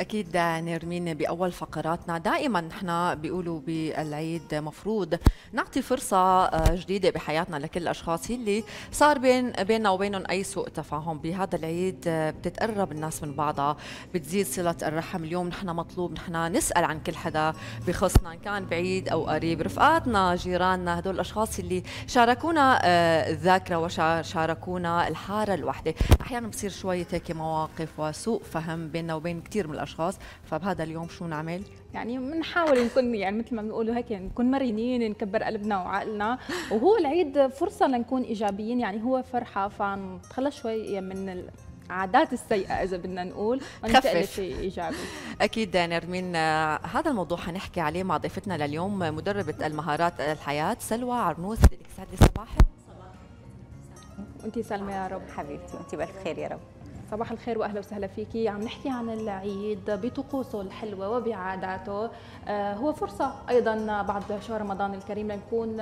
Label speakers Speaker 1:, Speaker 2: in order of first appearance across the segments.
Speaker 1: أكيد نرمين، بأول فقراتنا دائما نحن بيقولوا بالعيد مفروض نعطي فرصة جديدة بحياتنا لكل الأشخاص اللي صار بيننا وبينهم أي سوء تفاهم. بهذا العيد بتتقرب الناس من بعضها، بتزيد صلة الرحم. اليوم نحن مطلوب نحن نسأل عن كل حدا بخصنا، إن كان بعيد أو قريب، رفقاتنا، جيراننا، هدول الأشخاص اللي شاركونا الذاكرة وشاركونا الحارة الوحدة. أحيانا بصير شوية هيك مواقف وسوء فهم بيننا وبين كثير من الأشخاص، فبهذا اليوم شو نعمل؟
Speaker 2: يعني بنحاول نكون يعني مثل ما بنقولوا هيك نكون مرنين، نكبر قلبنا وعقلنا، وهو العيد فرصة لنكون إيجابيين، يعني هو فرحة فنتخلص شوي من العادات السيئة إذا بدنا نقول وننتقل لشيء إيجابي.
Speaker 1: أكيد نرمين، هذا الموضوع حنحكي عليه مع ضيفتنا لليوم مدربة المهارات الحياة سلوى عرنوس. بدك يسعد لي صباحك.
Speaker 2: وانت سلمى يا رب.
Speaker 3: حبيبتي وانت بالف خير يا رب.
Speaker 2: صباح الخير واهلا وسهلا فيكي. عم نحكي عن العيد بطقوسه الحلوه وبعاداته. هو فرصه ايضا بعد شهر رمضان الكريم لنكون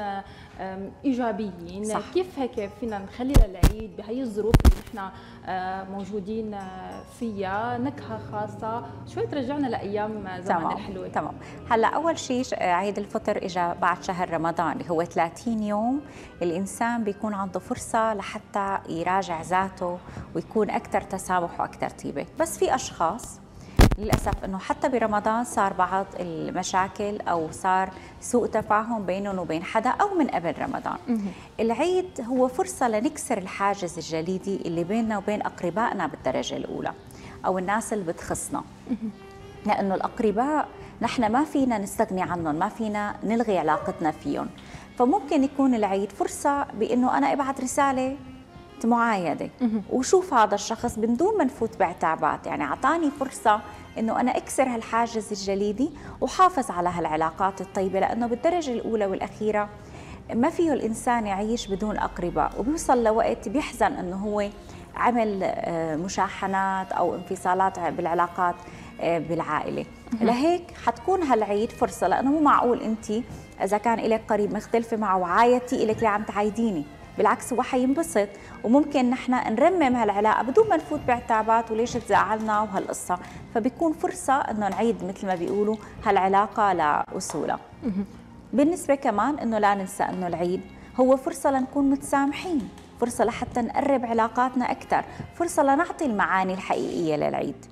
Speaker 2: ايجابيين. صح. كيف هيك فينا نخلي للعيد بهي الظروف اللي نحن موجودين فيها نكهه خاصه، شوي ترجعنا لايام زمان الحلوه.
Speaker 3: تمام. هلا اول شيء عيد الفطر اجى بعد شهر رمضان اللي هو 30 يوم الانسان بيكون عنده فرصه لحتى يراجع ذاته ويكون اكثر تسامح واكثر طيبه. بس في اشخاص للاسف انه حتى برمضان صار بعض المشاكل او صار سوء تفاهم بينهم وبين حدا او من قبل رمضان. العيد هو فرصه لنكسر الحاجز الجليدي اللي بيننا وبين اقربائنا بالدرجه الاولى او الناس اللي بتخصنا، لانه الاقرباء نحن ما فينا نستغني عنهم، ما فينا نلغي علاقتنا فيهم. فممكن يكون العيد فرصه بانه انا ابعث رساله معايدة وشوف هذا الشخص من دون ما نفوت بعتابات، يعني أعطاني فرصة إنه أنا أكسر هالحاجز الجليدي وحافظ على هالعلاقات الطيبة، لأنه بالدرجة الأولى والأخيرة ما فيه الإنسان يعيش بدون أقرباء، وبيوصل لوقت بيحزن إنه هو عمل مشاحنات أو انفصالات بالعلاقات بالعائلة. لهيك حتكون هالعيد فرصة، لأنه مو معقول أنت إذا كان إلك قريب مختلفة معه وعايدتي إلك اللي عم تعايديني، بالعكس هو حينبسط وممكن نحن نرمم هالعلاقه بدون ما نفوت بعتابات وليش تزعلنا وهالقصه، فبيكون فرصه انه نعيد مثل ما بيقولوا هالعلاقه لاصولها. بالنسبه كمان انه لا ننسى انه العيد هو فرصه لنكون متسامحين، فرصه لحتى نقرب علاقاتنا اكثر، فرصه لنعطي المعاني الحقيقيه للعيد،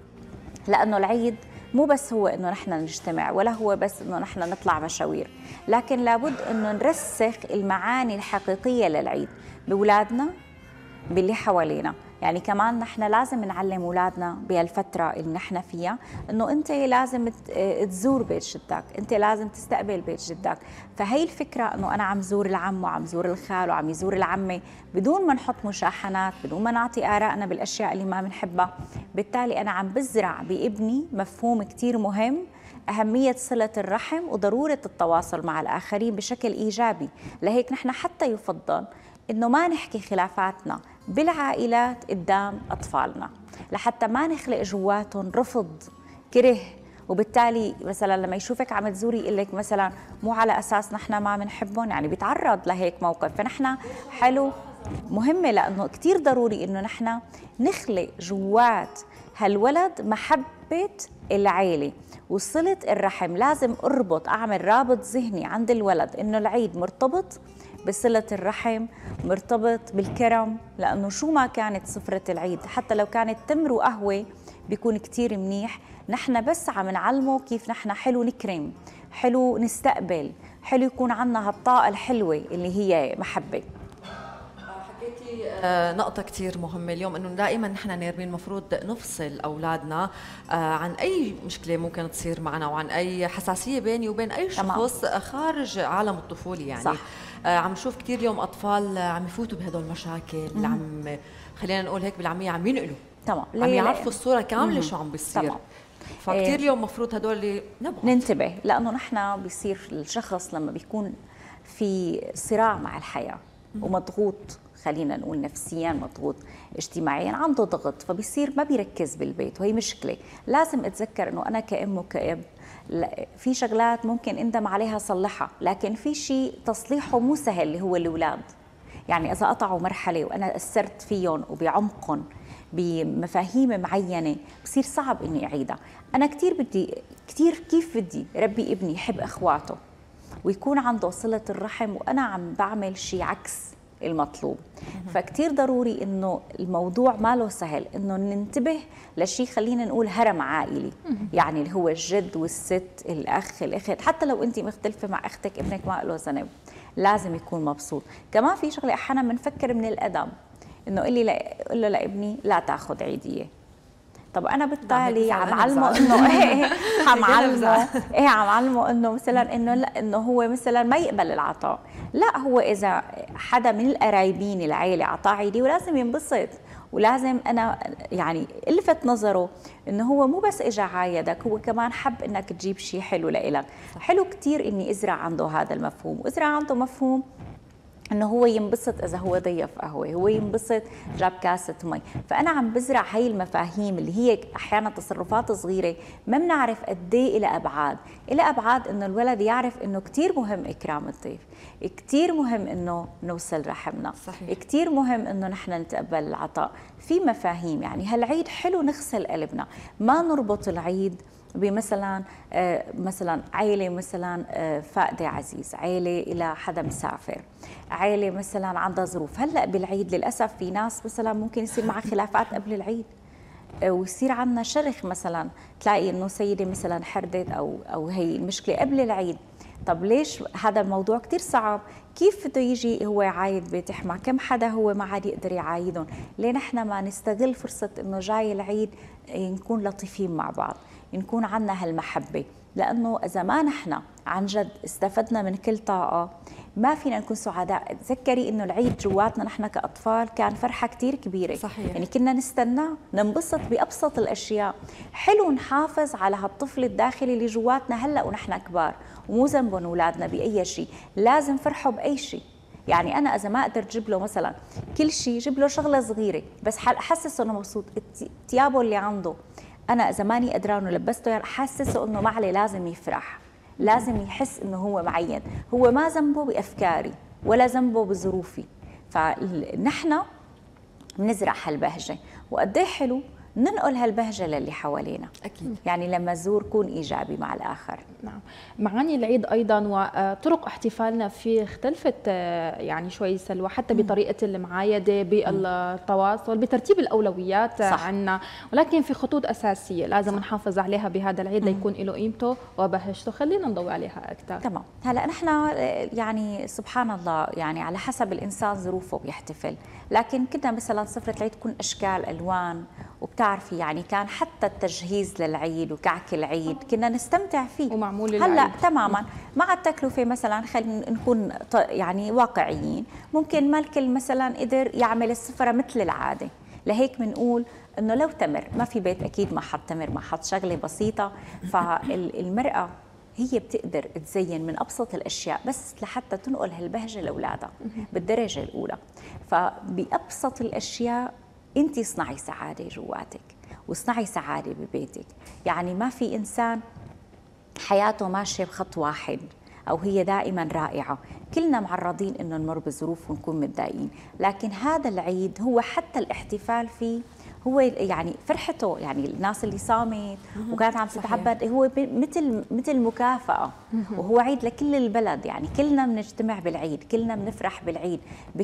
Speaker 3: لانه العيد مو بس هو انه نحن نجتمع ولا هو بس انه نحن نطلع مشاوير، لكن لابد انه نرسخ المعاني الحقيقيه للعيد باولادنا باللي حوالينا. يعني كمان نحن لازم نعلم اولادنا بهالفتره اللي نحن فيها انه انت لازم تزور بيت جدك، انت لازم تستقبل بيت جدك. فهي الفكره انه انا عم زور العم وعم زور الخال وعم يزور العمه بدون ما نحط مشاحنات، بدون ما نعطي ارائنا بالاشياء اللي ما بنحبها، بالتالي انا عم بزرع بابني مفهوم كثير مهم، أهمية صلة الرحم وضرورة التواصل مع الآخرين بشكل إيجابي. لهيك نحن حتى يفضل إنه ما نحكي خلافاتنا بالعائلات قدام أطفالنا، لحتى ما نخلق جواتهم رفض، كره، وبالتالي مثلا لما يشوفك عم تزوري يقول لك مثلا مو على أساس نحن ما بنحبهم، يعني بيتعرض لهيك موقف. فنحن حلو مهمة، لأنه كتير ضروري إنه نحن نخلق جوات هالولد محبة العيلة وصلة الرحم. لازم أربط، أعمل رابط ذهني عند الولد إنه العيد مرتبط بصلة الرحم، مرتبط بالكرم، لأنه شو ما كانت سفرة العيد حتى لو كانت تمر وقهوة بيكون كتير منيح. نحن بس عم نعلمه كيف نحن حلو نكرم، حلو نستقبل، حلو يكون عنا هالطاقة الحلوة اللي هي محبة.
Speaker 1: حكيتي نقطة كتير مهمة اليوم، انه دائما نحن نرمين المفروض نفصل اولادنا عن اي مشكلة ممكن تصير معنا وعن اي حساسية بيني وبين اي شخص خارج عالم الطفولة. يعني صح. عم نشوف كتير اليوم اطفال عم يفوتوا بهدول المشاكل، عم خلينا نقول هيك بالعامية عم ينقلوا، تمام، عم يعرفوا الصورة كاملة شو عم بيصير. فكتير اليوم مفروض هدول اللي
Speaker 3: ننتبه، لانه نحن بيصير الشخص لما بيكون في صراع مع الحياة ومضغوط، خلينا نقول نفسيا مضغوط، اجتماعيا عنده ضغط، فبيصير ما بيركز بالبيت، وهي مشكلة. لازم اتذكر انه انا كأم وكأب في شغلات ممكن اندم عليها صلحها، لكن في شيء تصليحه مو سهل اللي هو الاولاد. يعني اذا قطعوا مرحلة وانا اثرت فيهم وبعمقهم بمفاهيم معينه بصير صعب اني اعيدها. انا كيف بدي ربي ابني يحب اخواته ويكون عنده صله الرحم وانا عم بعمل شيء عكس المطلوب. فكتير ضروري انه الموضوع ما له سهل، انه ننتبه لشيء خلينا نقول هرم عائلي، يعني اللي هو الجد والست، الاخ، الاخت، حتى لو انت مختلفه مع اختك ابنك ما له ذنب، لازم يكون مبسوط. كمان في شغله احيانا بنفكر من الادب، انه قل له لابني لا تاخذ عيديه. طب انا بالتالي عم علمه انه عم علمه انه مثلا انه لا، انه هو مثلا ما يقبل العطاء. لا، هو اذا حدا من القرايبين العيله عطاه عيدي ولازم ينبسط، ولازم انا يعني الفت نظره انه هو مو بس اجى عايدك، هو كمان حب انك تجيب شيء حلو لإلك. حلو كثير اني ازرع عنده هذا المفهوم، وازرع عنده مفهوم انه هو ينبسط اذا هو ضيف قهوه، هو ينبسط جاب كاسه مي. فانا عم بزرع هي المفاهيم اللي هي احيانا تصرفات صغيره ما بنعرف قد ايه لها ابعاد، لها ابعاد انه الولد يعرف انه كثير مهم اكرام الضيف، كثير مهم انه نوصل رحمنا، صحيح. كثير مهم انه نحن نتقبل العطاء. في مفاهيم يعني هالعيد حلو نغسل قلبنا، ما نربط العيد بمثلا مثلا عائله مثلا فاقده عزيز، عائله الى حدا مسافر، عائله مثلا عندها ظروف. هلا بالعيد للاسف في ناس مثلا ممكن يصير معها خلافات قبل العيد، ويصير عندنا شرخ، مثلا تلاقي انه سيده مثلا حردت او هي المشكله قبل العيد. طب ليش هذا الموضوع كثير صعب؟ كيف بده يجي هو عايد بيتح مع كم حدا هو ما عاد يقدر يعايدهم؟ ليه نحن ما نستغل فرصه انه جاي العيد نكون لطيفين مع بعض، نكون عنا هالمحبة؟ لأنه إذا ما نحن عن جد استفدنا من كل طاقة ما فينا نكون سعداء. تذكري إنه العيد جواتنا نحن كأطفال كان فرحة كتير كبيرة، صحيح. يعني كنا نستناه، ننبسط بأبسط الأشياء. حلو نحافظ على هالطفل الداخلي اللي جواتنا هلأ ونحن كبار، ومو ذنبهم أولادنا بأي شيء، لازم فرحوا بأي شيء. يعني أنا إذا ما أقدر أجيب له مثلا كل شيء، جيب له شغلة صغيرة بس حسسه إنه مبسوط. ثيابه اللي عنده أنا إذا ماني قدران ولبسته حاسسه إنه ما عليه، لازم يفرح، لازم يحس إنه هو معين، هو ما ذنبه بأفكاري ولا ذنبه بظروفي. فنحن بنزرع هالبهجة، وقد ايه حلو ننقل هالبهجة للي حوالينا. أكيد. يعني لما الزور كون إيجابي مع الآخر.
Speaker 2: نعم. معاني العيد أيضا وطرق احتفالنا فيه اختلفت يعني شوي سلوى، حتى بطريقة المعايدة، بالتواصل، بترتيب الأولويات عنا، ولكن في خطوط أساسية لازم نحافظ عليها بهذا العيد ليكون له قيمته وبهجته. خلينا نضوي عليها أكثر.
Speaker 3: تمام. هلا نحن يعني سبحان الله يعني على حسب الإنسان ظروفه بيحتفل، لكن كنا مثلا سفرة العيد تكون أشكال ألوان، وبتعرفي يعني كان حتى التجهيز للعيد وكعك العيد كنا نستمتع فيه
Speaker 2: ومعمول
Speaker 3: هلا تماما مع التكلفه. مثلا خلينا نكون يعني واقعيين، ممكن ما الكل مثلا قدر يعمل السفره مثل العاده، لهيك بنقول انه لو تمر، ما في بيت اكيد ما حط تمر، ما حط شغله بسيطه. فالمراه هي بتقدر تزين من ابسط الاشياء بس لحتى تنقل هالبهجه لاولادها بالدرجه الاولى. فبابسط الاشياء انت اصنعي سعاده جواتك واصنعي سعاده ببيتك. يعني ما في انسان حياته ماشيه بخط واحد او هي دائما رائعه، كلنا معرضين انه نمر بظروف ونكون متضايقين، لكن هذا العيد هو حتى الاحتفال فيه هو يعني فرحته، يعني الناس اللي صامت وكانت عم تتعبد هو مثل مكافأة، وهو عيد لكل البلد. يعني كلنا بنجتمع بالعيد، كلنا بنفرح بالعيد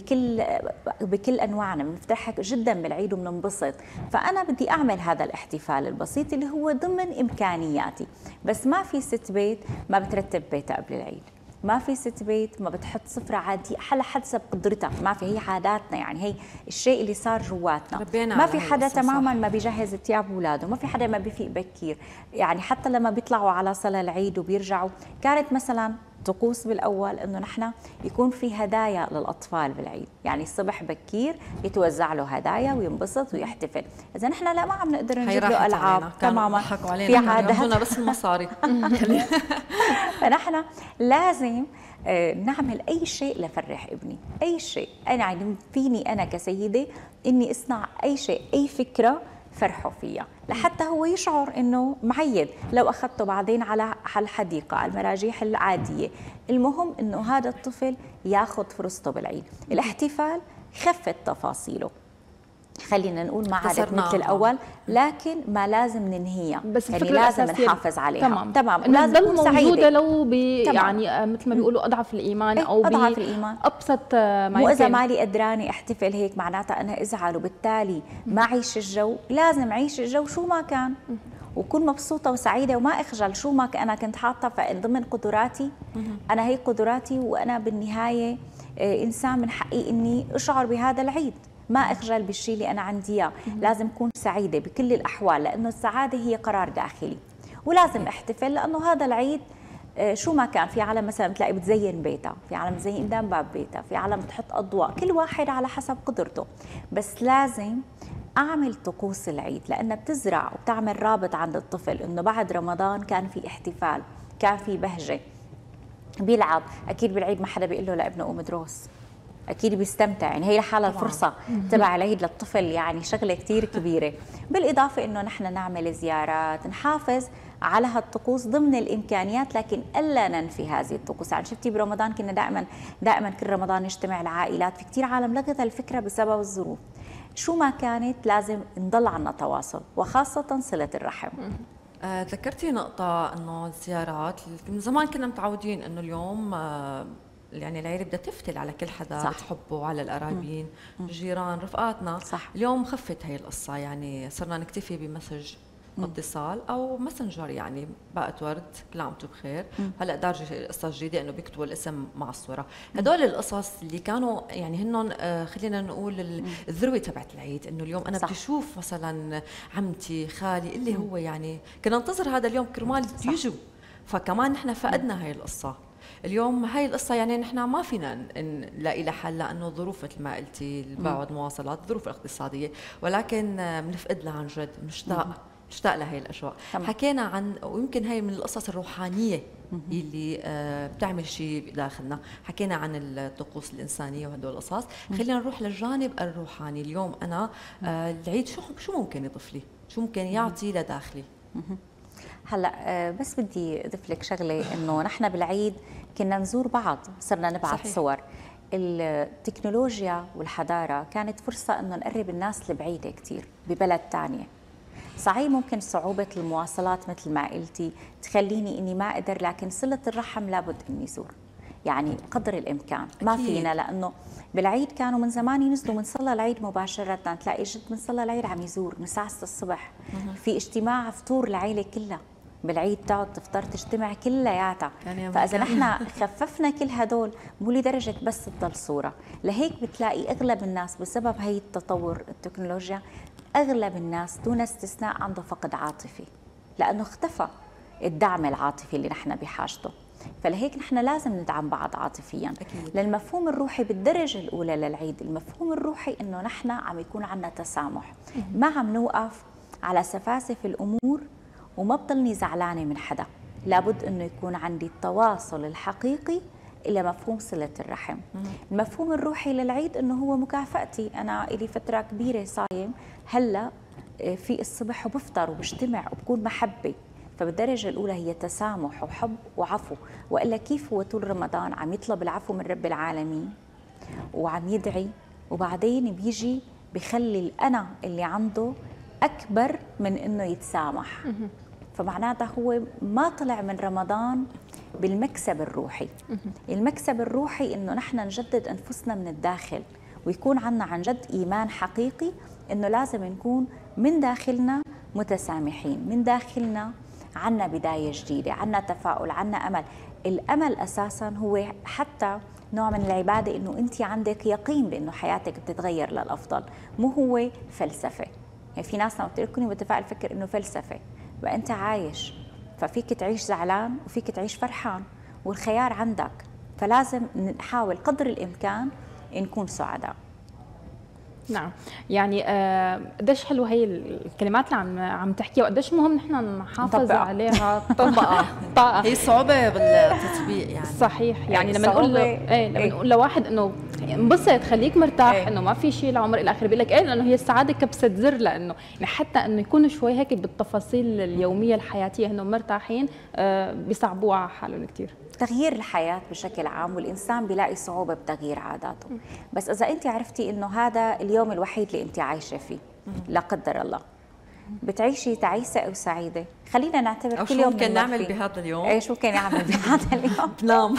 Speaker 3: بكل انواعنا، بنفتح جدا بالعيد وبننبسط. فانا بدي اعمل هذا الاحتفال البسيط اللي هو ضمن امكانياتي. بس ما في ست بيت ما بترتب بيتها قبل العيد، ما في ست بيت ما بتحط سفرة عادية على حسب قدرتها، ما في، هي عاداتنا، يعني هي الشيء اللي صار جواتنا. ما في حدا تماما ما بيجهز ثياب اولاده، ما في حدا ما بيفيق بكير. يعني حتى لما بيطلعوا على صلاة العيد وبيرجعوا كانت مثلا طقوس بالاول انه نحن يكون في هدايا للاطفال بالعيد، يعني الصبح بكير يتوزع له هدايا وينبسط ويحتفل. اذا نحن لا ما عم نقدر نجيب له العاب تماما،
Speaker 1: في عادات بس المصاري.
Speaker 3: فنحن لازم نعمل اي شيء لفرح ابني، اي شيء. انا يعني فيني انا كسيده اني اصنع اي شيء، اي فكره فرحوا فيها لحتى هو يشعر انه معيد. لو اخذته بعدين على الحديقه، على المراجيح العاديه، المهم انه هذا الطفل ياخذ فرصته بالعيد. الاحتفال خفت تفاصيله، خلينا نقول ما عادت
Speaker 1: اختصرناها.
Speaker 3: مثل الاول، لكن ما لازم ننهيها،
Speaker 2: بس
Speaker 3: يعني
Speaker 2: الفكرة
Speaker 3: لازم
Speaker 2: الأساسية
Speaker 3: نحافظ عليها.
Speaker 2: تمام
Speaker 3: لازم
Speaker 2: لازم
Speaker 3: تكون
Speaker 2: موجودة
Speaker 3: سعيدة.
Speaker 2: لو
Speaker 3: تمام.
Speaker 2: يعني مثل ما بيقولوا أضعف الإيمان
Speaker 3: إيه،
Speaker 2: أو
Speaker 3: أضعف الإيمان.
Speaker 2: بأبسط ما
Speaker 3: مو إذا
Speaker 2: يمكن.
Speaker 3: مالي قدراني احتفل هيك معناتها أنا أزعل وبالتالي ما أعيش الجو. لازم أعيش الجو شو ما كان، وكون مبسوطة وسعيدة وما أخجل شو ما أنا كنت حاطة ضمن قدراتي. أنا هي قدراتي، وأنا بالنهاية إنسان من حقي إني أشعر بهذا العيد، ما أخجل بالشيء اللي أنا عندي إياه. لازم أكون سعيدة بكل الأحوال، لأنه السعادة هي قرار داخلي، ولازم أحتفل لأنه هذا العيد شو ما كان. في عالم مثلا بتلاقي بتزين بيتها، في عالم بتزين قدام باب بيتها، في عالم بتحط أضواء، كل واحد على حسب قدرته. بس لازم أعمل طقوس العيد لأنها بتزرع وبتعمل رابط عند الطفل إنه بعد رمضان كان في احتفال، كان في بهجة، بيلعب. أكيد بالعيد ما حدا بيقول له لابنه قوم دروس، اكيد بيستمتع. يعني هي لحالها الفرصه تبع العيد للطفل يعني شغله كثير كبيره. بالاضافه انه نحن نعمل زيارات، نحافظ على هالطقوس ضمن الامكانيات، لكن الا ننفي هذه الطقوس. يعني شفتي برمضان كنا دائما كل رمضان نجتمع العائلات، في كثير عالم لغت الفكره بسبب الظروف. شو ما كانت لازم نضل عنا تواصل، وخاصه صله الرحم.
Speaker 1: ذكرتي نقطة انه الزيارات، من زمان كنا متعودين انه اليوم يعني العيلة بدها تفتل على كل حدا صح. بتحبه، على القرايبين، الجيران، رفقاتنا. صح. اليوم خفت هي القصة، يعني صرنا نكتفي بمسج اتصال او ماسنجر، يعني باقة ورد كل عام بخير. هلا دارجه قصه جديده انه بيكتبوا الاسم مع الصوره. هدول القصص اللي كانوا يعني هنن خلينا نقول الذروه تبعت العيد، انه اليوم انا بدي اشوف مثلا عمتي، خالي، اللي هو يعني كنا ننتظر هذا اليوم كرمال يجوا. فكمان نحن فقدنا هاي القصه اليوم. هاي القصة يعني نحن ما فينا نلاقي لها حل، لأنه ظروف مثل ما قلتي البعد، مواصلات، الظروف الاقتصادية، ولكن بنفقد لها عن جد، مشتاق لهي الأجواء. حكينا عن، ويمكن هي من القصص الروحانية اللي بتعمل شيء داخلنا. حكينا عن الطقوس الإنسانية وهدول القصص. خلينا نروح للجانب الروحاني. اليوم أنا العيد شو ممكن يضيف لي؟ شو ممكن يعطي لداخلي؟
Speaker 3: هلا بس بدي اضيف لك شغله، انه نحن بالعيد كنا نزور بعض، صرنا نبعث صحيح. صور. التكنولوجيا والحضاره كانت فرصه انه نقرب الناس البعيده كثير ببلد ثانيه. صحيح ممكن صعوبه المواصلات مثل ما قلتي تخليني اني ما اقدر، لكن صله الرحم لابد اني زور، يعني قدر الامكان. ما فينا، لانه بالعيد كانوا من زمان ينزلوا من صلى العيد مباشره، تلاقي جد من صلى العيد عم يزور من الساعه 6 الصبح. في اجتماع فطور العيله كلها بالعيد، تقعد تفطر تجتمع كلياتها. فاذا نحن خففنا كل هدول، مو لدرجه بس تضل صوره. لهيك بتلاقي اغلب الناس بسبب هي التطور التكنولوجيا، اغلب الناس دون استثناء عنده فقد عاطفي، لانه اختفى الدعم العاطفي اللي نحن بحاجته. فلهيك نحن لازم ندعم بعض عاطفيا. أكيد. للمفهوم الروحي بالدرجه الاولى للعيد، المفهوم الروحي انه نحن عم يكون عندنا تسامح، ما عم نوقف على سفاسف الامور، وما بضلني زعلانه من حدا. لابد انه يكون عندي التواصل الحقيقي الى مفهوم صله الرحم. المفهوم الروحي للعيد انه هو مكافاتي. انا لي فتره كبيره صايم، هلا في الصبح وبفطر وبجتمع وبكون محبه. فبالدرجه الاولى هي تسامح وحب وعفو. والا كيف هو طول رمضان عم يطلب العفو من رب العالمين وعم يدعي، وبعدين بيجي بخلي الانا اللي عنده اكبر من انه يتسامح. فمعناتها هو ما طلع من رمضان بالمكسب الروحي. المكسب الروحي انه نحن نجدد انفسنا من الداخل، ويكون عنا عن جد ايمان حقيقي انه لازم نكون من داخلنا متسامحين، من داخلنا عنا بداية جديدة، عنا تفاؤل، عنا أمل. الأمل أساساً هو حتى نوع من العبادة، إنه أنت عندك يقين بأنه حياتك بتتغير للأفضل، مو هو فلسفة. يعني في ناس لما بتركني متفائل فكر إنه فلسفة، بقى أنت عايش، ففيك تعيش زعلان وفيك تعيش فرحان، والخيار عندك. فلازم نحاول قدر الإمكان نكون سعداء.
Speaker 2: نعم، يعني قديش حلوه هي الكلمات اللي عم تحكيها، وقديش مهم نحن نحافظ عليها. طبقه
Speaker 1: هي صعوبه بالتطبيق يعني.
Speaker 2: صحيح، يعني لما نقول لما نقول لواحد انه انبسط، خليك مرتاح،
Speaker 3: إيه.
Speaker 2: انه ما في شيء العمر الى اخره. بيقول لك ايه، لانه هي السعاده كبسه زر، لانه يعني حتى انه يكون شوي هيك بالتفاصيل اليوميه الحياتيه انه مرتاحين بيصعبوها على حالهم كثير.
Speaker 3: تغيير الحياة بشكل عام، والإنسان بيلاقي صعوبة بتغيير عاداته، بس إذا أنت عرفتي إنه هذا اليوم الوحيد اللي أنت عايشة فيه، لا قدر الله بتعيشي تعيسة أو سعيدة. خلينا نعتبر كل يوم
Speaker 1: ممكن نعمل بهذا اليوم؟
Speaker 3: إيه شو ممكن نعمل بهذا اليوم؟
Speaker 1: بنام.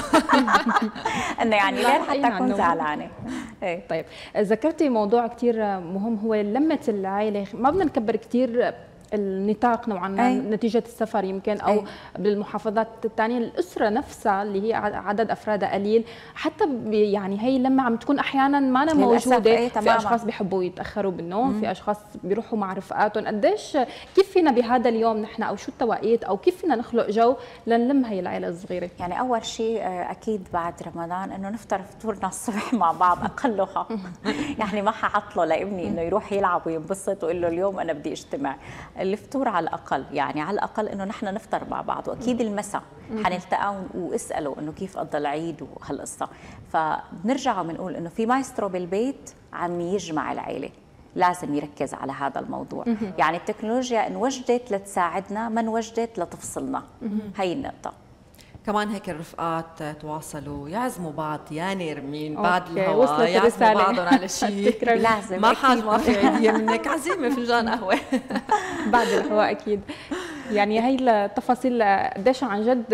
Speaker 3: إنه يعني لين حتى أكون زعلانة.
Speaker 2: إيه. طيب ذكرتي موضوع كثير مهم، هو لمة العائلة. ما بدنا نكبر كثير النطاق نوعا ما نتيجة السفر يمكن، أو بالمحافظات الثانية الأسرة نفسها اللي هي عدد أفرادها قليل، حتى يعني هي لما عم تكون أحيانا ما أنا موجودة. في أشخاص بيحبوا يتأخروا بالنوم، في أشخاص بيروحوا مع رفقاتهم. قديش كيف فينا بهذا اليوم نحن، أو شو التوقيت، أو كيف فينا نخلق جو لنلم هي العائلة الصغيرة؟
Speaker 3: يعني أول شيء أكيد بعد رمضان إنه نفطر فطورنا الصبح مع بعض أقلها. يعني ما حعطله لابني إنه يروح يلعب وينبسط ويقول له اليوم أنا بدي اجتماع. الفطور على الأقل، يعني على الأقل إنه نحن نفطر مع بعض، وأكيد المساء حنلتقوا واسألوا إنه كيف قضى العيد وهالقصة. فبنرجع وبنقول إنه في مايسترو بالبيت عم يجمع العيلة، لازم يركز على هذا الموضوع. يعني التكنولوجيا إن وجدت لتساعدنا، ما وجدت لتفصلنا. هي النقطة.
Speaker 1: كمان هيك الرفقات تواصلوا، يعزموا بعض، يا نرمين بعد الهواء
Speaker 2: وصلت
Speaker 1: يعزموا بعضهم على شيء.
Speaker 3: لازم
Speaker 1: ما حاج ما في عيدية منك، عزيمة فنجان قهوة
Speaker 2: بعد الهواء أكيد. يعني هي التفاصيل قديش عن جد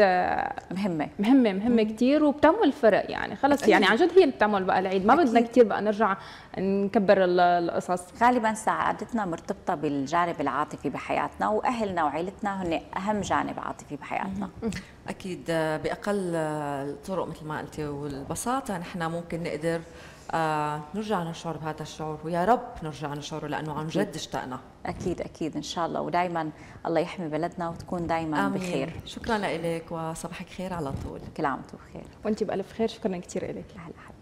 Speaker 2: مهمة كثير، وبتعمل فرق. يعني خلص يعني عن جد هي اللي بتعمل بقى العيد. ما بدنا كثير بقى نرجع نكبر القصص.
Speaker 3: غالبا سعادتنا مرتبطة بالجانب العاطفي بحياتنا، وأهلنا وعائلتنا هن أهم جانب عاطفي بحياتنا.
Speaker 1: أكيد بأقل الطرق مثل ما قلتي والبساطة نحن ممكن نقدر نرجع نشعر بهذا الشعور، ويا رب نرجع نشعره لأنه عن جد اشتقنا.
Speaker 3: أكيد إن شاء الله، ودايما الله يحمي بلدنا وتكون دايما
Speaker 1: آمين.
Speaker 3: بخير.
Speaker 1: شكرا لك وصباحك خير على طول.
Speaker 3: كل عام وانتم بخير.
Speaker 2: وانت بألف خير. شكرا كثير لك.
Speaker 3: أهلا.